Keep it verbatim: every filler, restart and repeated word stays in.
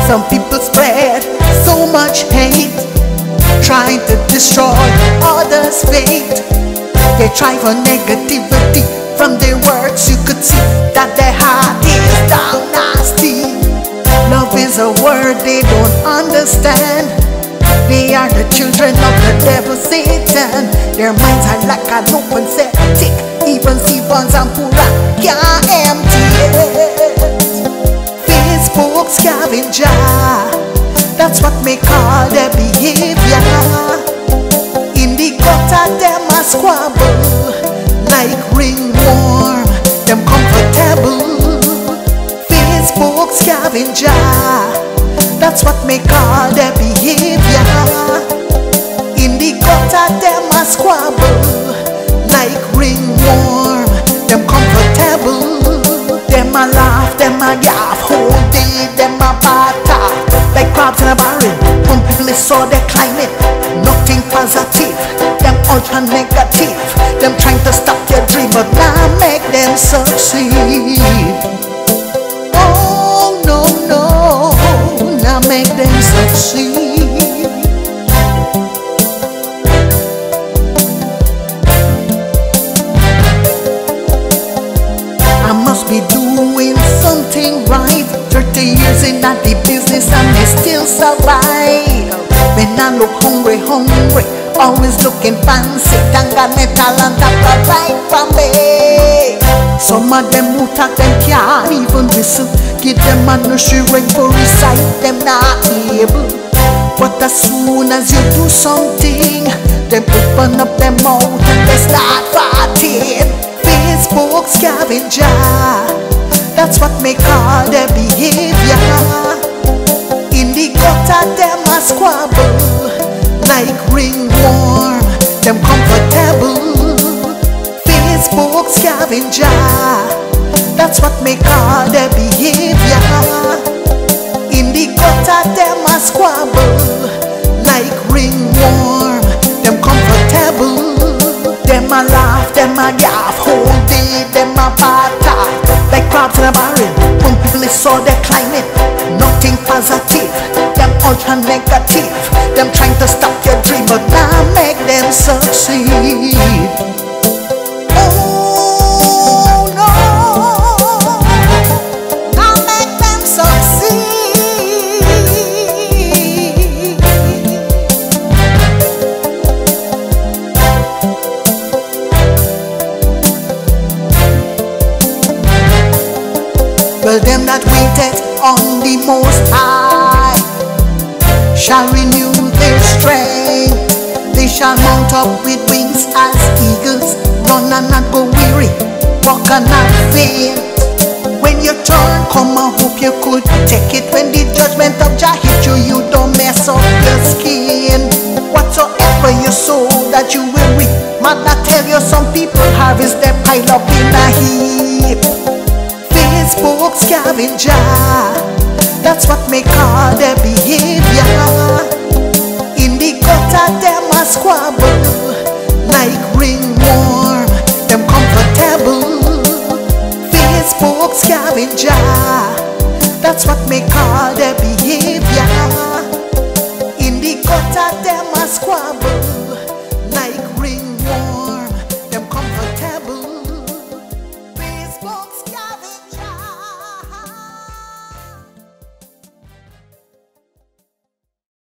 Some people spread so much hate, trying to destroy others' fate. They try for negativity. From their words you could see that their heart is down nasty. Love is a word they don't understand. They are the children of the devil Satan. Their minds are like an open septic. Even Stevens and Pura can't empty it. Facebook scavenger, that's what we call their behavior. In the gutter them a squabble, like ringworm, them comfortable. Facebook scavenger, that's what we call their behavior. In the gutter them a squabble, like ringworm, them comfortable. Them a laugh, them a laugh, whole day them a batter, like crabs in a barrel. Some people saw their climate, nothing positive. Them ultra negative. Them trying to stop your dream, but now make them succeed. Oh no no, now make them succeed. I must be doing something right. Thirty years in that the business and they still survive. When I look hungry, hungry, always looking fancy. Tanga metal and tapa right from me. Some of them who talk them can't even listen. Give them a nursery rhyme for recite, them not able. But as soon as you do something, them open up their mouth and they start farting. Facebook scavenger, that's what we call their behavior. In the gutter them a squabble, like ringworm, them comfortable. Facebook scavenger, that's what we call their behavior. In the gutter them a squabble, like ringworm, them comfortable. Them a laugh, them a laugh, whole day them a batter, like crabs in a barrel. Some people saw their climate, nothing positive. Them ultra negative. Them trying to stop your dream, but now make them succeed. Oh no, now make them succeed. Well, them that waited on the Most High shall renew their strength. They shall mount up with wings as eagles, run and not go weary, walk and not faint. When your turn come, I hope you could take it. When the judgment of Jah hit you, you don't mess up your skin. Whatsoever you sow, that you will reap. Man, I tell you, some people harvest them pile up in a heap. Facebook scavenger, that's what we call their behavior. In the gutter them a squabble, like ringworm, them comfortable. Facebook scavenger, that's what we call their behavior. In the gutter them a squabble.